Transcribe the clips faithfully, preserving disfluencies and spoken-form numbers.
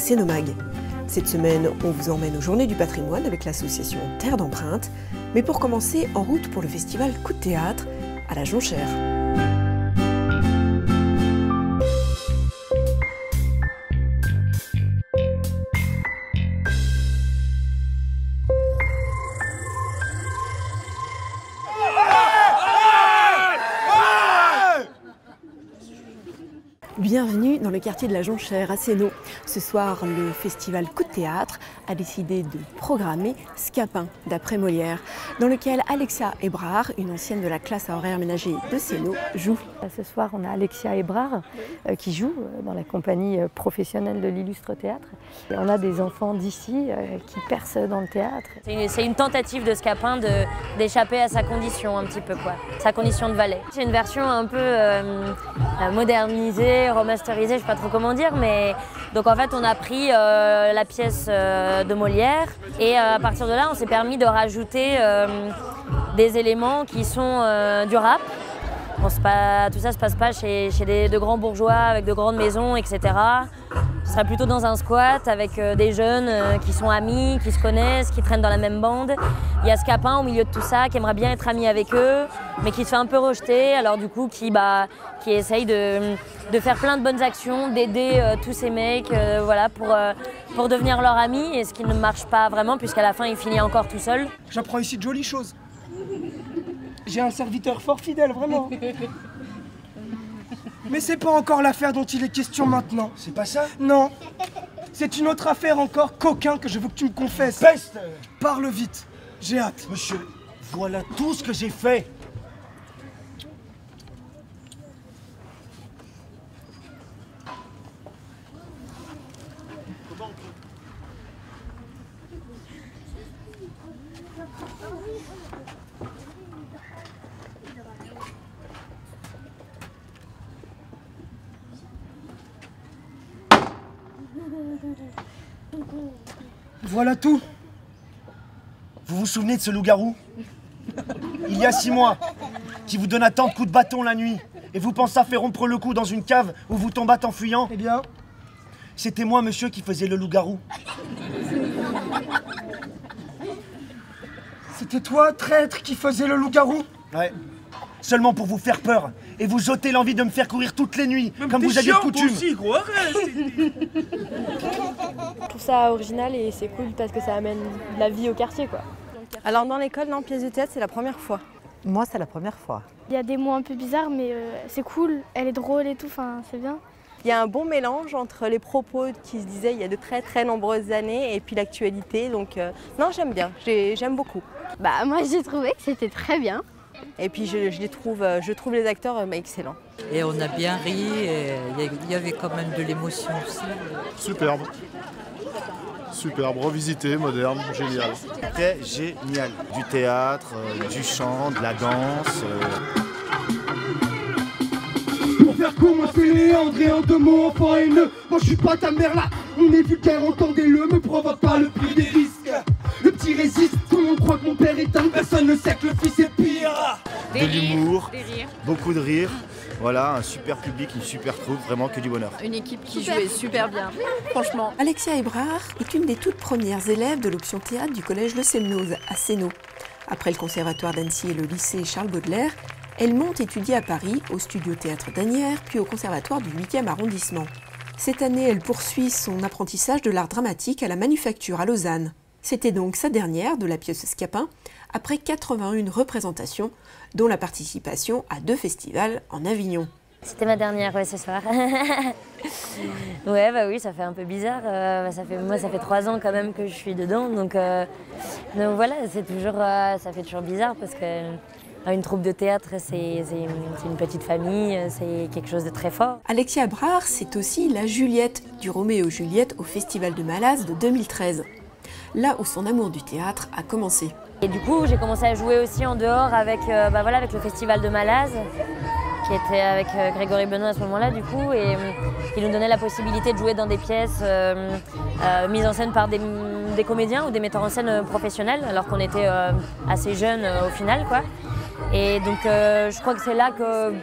Scénomag. Cette semaine, on vous emmène aux Journées du patrimoine avec l'association Terre d'Empreintes. Mais pour commencer, en route pour le festival Coup de théâtre à la Jonchère. Bienvenue dans le quartier de la Jonchère à Sénaux. Ce soir, le festival Coup de théâtre a décidé de programmer Scapin d'après Molière, dans lequel Alexia Ebrard, une ancienne de la classe à horaires aménagés de Sénaux, joue. Ce soir, on a Alexia Ebrard euh, qui joue dans la compagnie professionnelle de l'Illustre Théâtre. Et on a des enfants d'ici euh, qui percent dans le théâtre. C'est une, une tentative de Scapin d'échapper à sa condition un petit peu, quoi, sa condition de valet. C'est une version un peu euh, modernisée, remasterisé, je ne sais pas trop comment dire, mais donc en fait on a pris euh, la pièce euh, de Molière et euh, à partir de là on s'est permis de rajouter euh, des éléments qui sont euh, du rap. Bon, pas, tout ça ne se passe pas chez, chez des, de grands bourgeois avec de grandes maisons, et cetera. Ce serait plutôt dans un squat avec euh, des jeunes euh, qui sont amis, qui se connaissent, qui traînent dans la même bande. Il y a Scapin au milieu de tout ça qui aimerait bien être ami avec eux, mais qui se fait un peu rejeter, alors du coup qui, bah, qui essaye de, de faire plein de bonnes actions, d'aider euh, tous ces mecs euh, voilà, pour, euh, pour devenir leur ami, et ce qui ne marche pas vraiment puisqu'à la fin il finit encore tout seul. J'apprends ici de jolies choses. J'ai un serviteur fort fidèle, vraiment. Mais c'est pas encore l'affaire dont il est question maintenant. C'est pas ça? Non. C'est une autre affaire encore, coquin, que je veux que tu me confesses. Peste! Parle vite, j'ai hâte. Monsieur, voilà tout ce que j'ai fait. Voilà tout. Vous vous souvenez de ce loup-garou? Il y a six mois, qui vous donna tant de coups de bâton la nuit, et vous pensez faire rompre le cou dans une cave où vous tombâtes en fuyant? Eh bien, c'était moi, monsieur, qui faisais le loup-garou. C'était toi, traître, qui faisait le loup-garou? Ouais. Seulement pour vous faire peur et vous ôter l'envie de me faire courir toutes les nuits, même comme vous aviez de coutume. Aussi, gros, arrête. Je trouve ça original et c'est cool parce que ça amène de la vie au quartier, quoi. Alors dans l'école, non, pièce de théâtre, c'est la première fois. Moi, c'est la première fois. Il y a des mots un peu bizarres, mais euh, c'est cool, elle est drôle et tout, enfin, c'est bien. Il y a un bon mélange entre les propos qui se disaient il y a de très très nombreuses années et puis l'actualité, donc euh, non, j'aime bien, j'aime beaucoup. Bah moi j'ai trouvé que c'était très bien. Et puis je, je, les trouve, je trouve les acteurs euh, excellents. Et on a bien ri, et il y avait quand même de l'émotion aussi. Superbe. Superbe, revisité, moderne, génial. C'était génial. Du théâtre, euh, du chant, de la danse. Euh... Pour faire court, moi c'est Léandre, en deux mots, enfant haineux. Moi je suis pas ta mère là, on est vulgaire, entendez-le, me provoque pas le prix des risques. Le petit résiste, tout le monde croit que mon père est un, personne ne sait que le fils est pire. De l'humour, beaucoup de rire. Voilà, un super public, une super troupe, vraiment que du bonheur. Une équipe qui super. jouait super bien, franchement. Alexia Ebrard est une des toutes premières élèves de l'option théâtre du collège Le Semnoz à Sénaux. Après le conservatoire d'Annecy et le lycée Charles Baudelaire, elle monte étudier à Paris, au studio théâtre d'Asnières, puis au conservatoire du huitième arrondissement. Cette année, elle poursuit son apprentissage de l'art dramatique à la Manufacture à Lausanne. C'était donc sa dernière de la pièce Scapin, après quatre-vingt-une représentations, dont la participation à deux festivals en Avignon. C'était ma dernière, ouais, ce soir. Ouais, bah oui, ça fait un peu bizarre. Euh, bah, ça fait, moi, ça fait trois ans quand même que je suis dedans, donc, euh, donc voilà, c'est toujours, euh, ça fait toujours bizarre parce que euh, une troupe de théâtre, c'est une, une petite famille, c'est quelque chose de très fort. Alexia Ebrard, c'est aussi la Juliette du Roméo et Juliette au Festival de Malaz de deux mille treize. Là où son amour du théâtre a commencé. Et du coup, j'ai commencé à jouer aussi en dehors avec, euh, bah voilà, avec le Festival de Malaz, qui était avec euh, Grégory Benoît à ce moment-là, du coup, et euh, il nous donnait la possibilité de jouer dans des pièces euh, euh, mises en scène par des, des comédiens ou des metteurs en scène professionnels, alors qu'on était euh, assez jeunes euh, au final, quoi. Et donc, euh, je crois que c'est là que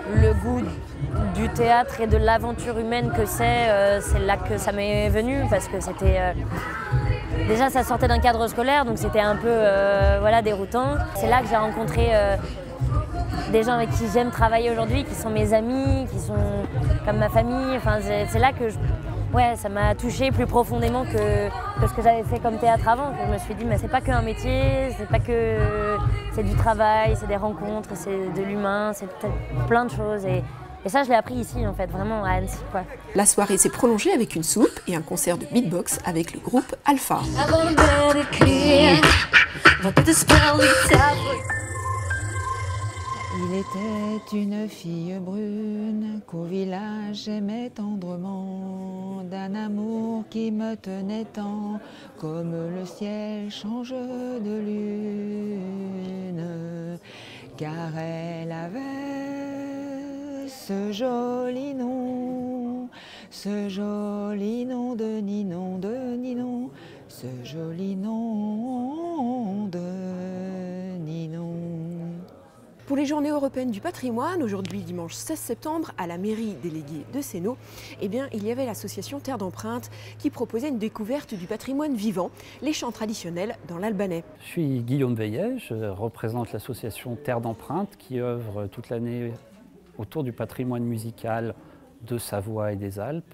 le goût du théâtre et de l'aventure humaine que c'est, euh, c'est là que ça m'est venu, parce que c'était... Euh, déjà, ça sortait d'un cadre scolaire, donc c'était un peu euh, voilà, déroutant. C'est là que j'ai rencontré euh, des gens avec qui j'aime travailler aujourd'hui, qui sont mes amis, qui sont comme ma famille. Enfin, c'est là que je, ouais, ça m'a touchée plus profondément que, que ce que j'avais fait comme théâtre avant. Je me suis dit, mais c'est pas qu'un métier, c'est pas que... C'est du travail, c'est des rencontres, c'est de l'humain, c'est plein de choses. Et, et ça, je l'ai appris ici, en fait, vraiment à Annecy, quoi. La soirée s'est prolongée avec une soupe et un concert de beatbox avec le groupe Alpha. Il était une fille brune qu'au village j'aimais tendrement, d'un amour qui me tenait tant, comme le ciel change de lune, car elle avait ce joli nom, ce joli nom de Ninon, de Ninon, ce joli nom de Ninon. Pour les Journées européennes du patrimoine, aujourd'hui dimanche seize septembre, à la mairie déléguée de Sénaux, eh bien, il y avait l'association Terre d'Empreinte qui proposait une découverte du patrimoine vivant, les chants traditionnels dans l'albanais. Je suis Guillaume Veillet, je représente l'association Terre d'Empreinte qui œuvre toute l'année autour du patrimoine musical de Savoie et des Alpes.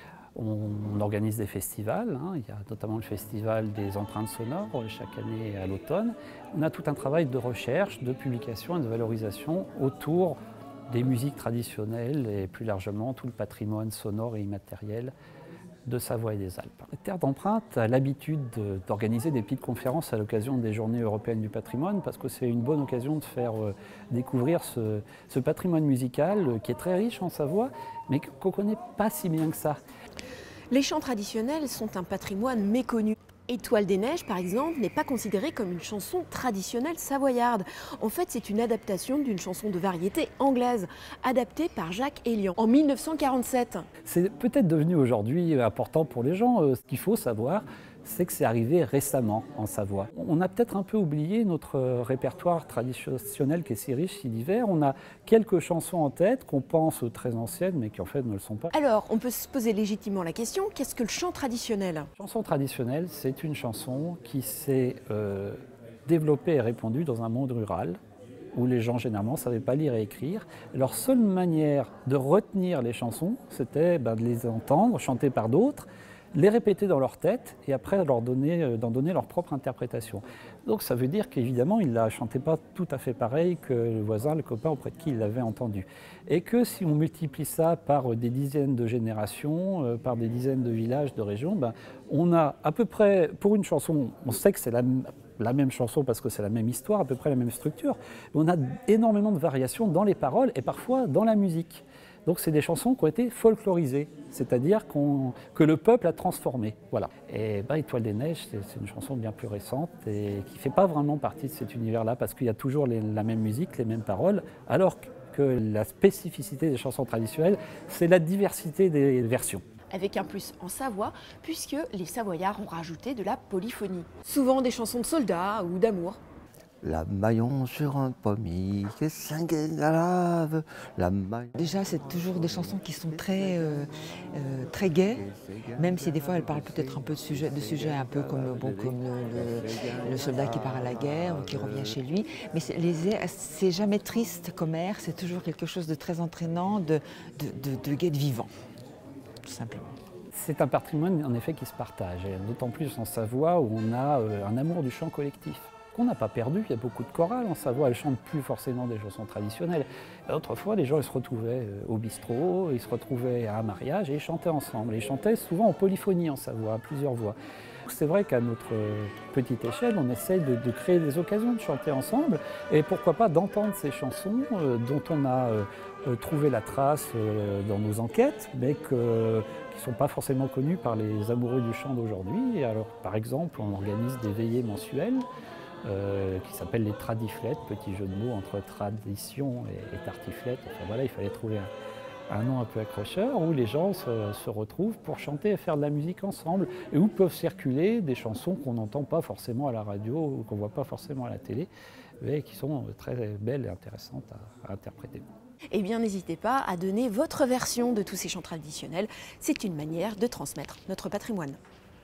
On organise des festivals, hein. Il y a notamment le festival des empreintes sonores chaque année à l'automne. On a tout un travail de recherche, de publication et de valorisation autour des musiques traditionnelles et plus largement tout le patrimoine sonore et immatériel de Savoie et des Alpes. Terre d'Empreinte a l'habitude d'organiser des petites conférences à l'occasion des Journées européennes du patrimoine parce que c'est une bonne occasion de faire euh, découvrir ce, ce patrimoine musical euh, qui est très riche en Savoie, mais qu'on ne connaît pas si bien que ça. Les chants traditionnels sont un patrimoine méconnu. Étoile des Neiges, par exemple, n'est pas considérée comme une chanson traditionnelle savoyarde. En fait, c'est une adaptation d'une chanson de variété anglaise, adaptée par Jacques Elian en mille neuf cent quarante-sept. C'est peut-être devenu aujourd'hui important pour les gens. Ce qu'il faut savoir, c'est que c'est arrivé récemment en Savoie. On a peut-être un peu oublié notre répertoire traditionnel qui est si riche, si divers. On a quelques chansons en tête qu'on pense très anciennes, mais qui en fait ne le sont pas. Alors, on peut se poser légitimement la question, qu'est-ce que le chant traditionnel ? La chanson traditionnelle, c'est une chanson qui s'est euh, développée et répandue dans un monde rural, où les gens généralement ne savaient pas lire et écrire. Leur seule manière de retenir les chansons, c'était ben, de les entendre chantées par d'autres, les répéter dans leur tête et après leur donner, d'en donner leur propre interprétation. Donc ça veut dire qu'évidemment, il ne la chantait pas tout à fait pareil que le voisin, le copain auprès de qui il l'avait entendu. Et que si on multiplie ça par des dizaines de générations, euh, par des dizaines de villages, de régions, ben, on a à peu près, pour une chanson, on sait que c'est la, la même chanson parce que c'est la même histoire, à peu près la même structure, mais on a énormément de variations dans les paroles et parfois dans la musique. Donc c'est des chansons qui ont été folklorisées, c'est-à-dire qu'on, que le peuple a transformées. Voilà. Et bah, Étoile des Neiges, c'est une chanson bien plus récente et qui ne fait pas vraiment partie de cet univers-là parce qu'il y a toujours les, la même musique, les mêmes paroles, alors que la spécificité des chansons traditionnelles, c'est la diversité des versions. Avec un plus en Savoie, puisque les Savoyards ont rajouté de la polyphonie. Souvent des chansons de soldats ou d'amour. La maillon sur un pommier, que cinq grave. La maillon... Déjà, c'est toujours des chansons qui sont très, euh, euh, très gaies, même si des fois elles parlent peut-être un peu de sujets de sujet un peu comme, bon, comme le, le, le soldat qui part à la guerre ou qui revient chez lui. Mais c'est jamais triste comme air, c'est toujours quelque chose de très entraînant, de, de, de, de gai, de vivant, tout simplement. C'est un patrimoine en effet qui se partage, d'autant plus en Savoie où on a euh, un amour du chant collectif qu'on n'a pas perdu. Il y a beaucoup de chorales en Savoie, elles ne chantent plus forcément des chansons traditionnelles. Autrefois, les gens ils se retrouvaient au bistrot, ils se retrouvaient à un mariage et ils chantaient ensemble. Ils chantaient souvent en polyphonie en Savoie, à plusieurs voix. C'est vrai qu'à notre petite échelle, on essaye de, de créer des occasions de chanter ensemble et pourquoi pas d'entendre ces chansons euh, dont on a euh, trouvé la trace euh, dans nos enquêtes, mais que, qui ne sont pas forcément connues par les amoureux du chant d'aujourd'hui. Alors, par exemple, on organise des veillées mensuelles Euh, qui s'appelle les tradiflettes, petit jeu de mots entre tradition et, et tartiflette. Enfin voilà, il fallait trouver un, un nom un peu accrocheur où les gens se, se retrouvent pour chanter et faire de la musique ensemble et où peuvent circuler des chansons qu'on n'entend pas forcément à la radio ou qu'on ne voit pas forcément à la télé, mais qui sont très belles et intéressantes à, à interpréter. Eh bien, n'hésitez pas à donner votre version de tous ces chants traditionnels. C'est une manière de transmettre notre patrimoine.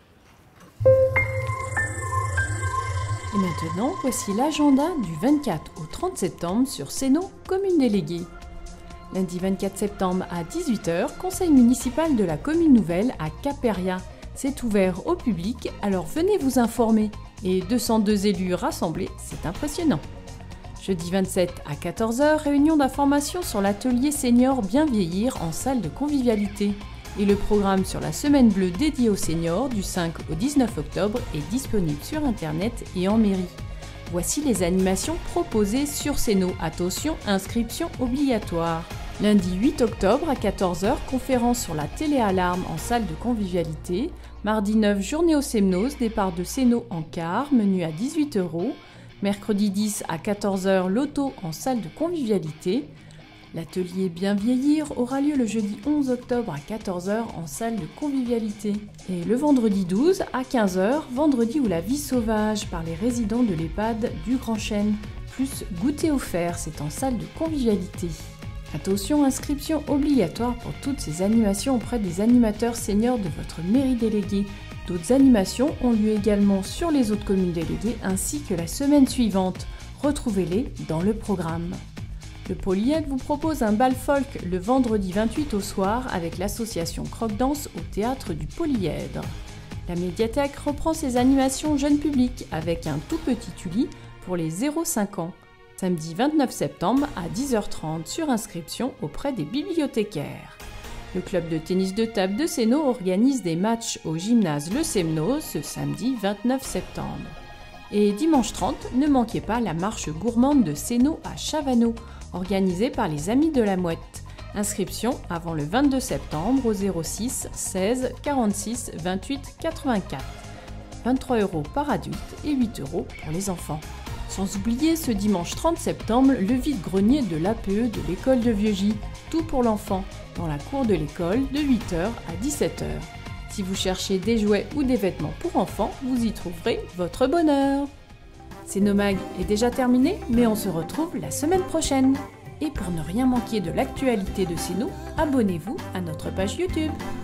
Et maintenant, voici l'agenda du vingt-quatre au trente septembre sur Sénaux, commune déléguée. Lundi vingt-quatre septembre à dix-huit heures, conseil municipal de la commune nouvelle à Caperia. C'est ouvert au public, alors venez vous informer. Et deux cent deux élus rassemblés, c'est impressionnant. Jeudi vingt-sept à quatorze heures, réunion d'information sur l'atelier senior Bien vieillir en salle de convivialité. Et le programme sur la semaine bleue dédiée aux seniors du cinq au dix-neuf octobre est disponible sur internet et en mairie. Voici les animations proposées sur Sénaux. Attention, inscription obligatoire. Lundi huit octobre à quatorze heures, conférence sur la téléalarme en salle de convivialité. Mardi neuf, journée au Semnoz, départ de Sénaux en car, menu à dix-huit euros. Mercredi dix à quatorze heures, loto en salle de convivialité. L'atelier Bien vieillir aura lieu le jeudi onze octobre à quatorze heures en salle de convivialité. Et le vendredi douze à quinze heures, vendredi ou la vie sauvage par les résidents de l'EHPAD du Grand Chêne. Plus goûter offert, c'est en salle de convivialité. Attention, inscription obligatoire pour toutes ces animations auprès des animateurs seniors de votre mairie déléguée. D'autres animations ont lieu également sur les autres communes déléguées ainsi que la semaine suivante. Retrouvez-les dans le programme. Le Polyèdre vous propose un bal folk le vendredi vingt-huit au soir avec l'association Croque-Danse au théâtre du Polyèdre. La médiathèque reprend ses animations jeunes publics avec un tout petit Tully pour les zéro cinq ans. Samedi vingt-neuf septembre à dix heures trente sur inscription auprès des bibliothécaires. Le club de tennis de table de Sénaux organise des matchs au gymnase Le Semnoz ce samedi vingt-neuf septembre. Et dimanche trente, ne manquez pas la marche gourmande de Sénaux à Chavanneau, organisée par les Amis de la Mouette. Inscription avant le vingt-deux septembre au zéro six seize quarante-six vingt-huit quatre-vingt-quatre. vingt-trois euros par adulte et huit euros pour les enfants. Sans oublier ce dimanche trente septembre, le vide-grenier de l'A P E de l'école de Vieux-Gy, tout pour l'enfant, dans la cour de l'école de huit heures à dix-sept heures. Si vous cherchez des jouets ou des vêtements pour enfants, vous y trouverez votre bonheur. Sénomag est déjà terminé, mais on se retrouve la semaine prochaine. Et pour ne rien manquer de l'actualité de Sénaux, abonnez-vous à notre page YouTube.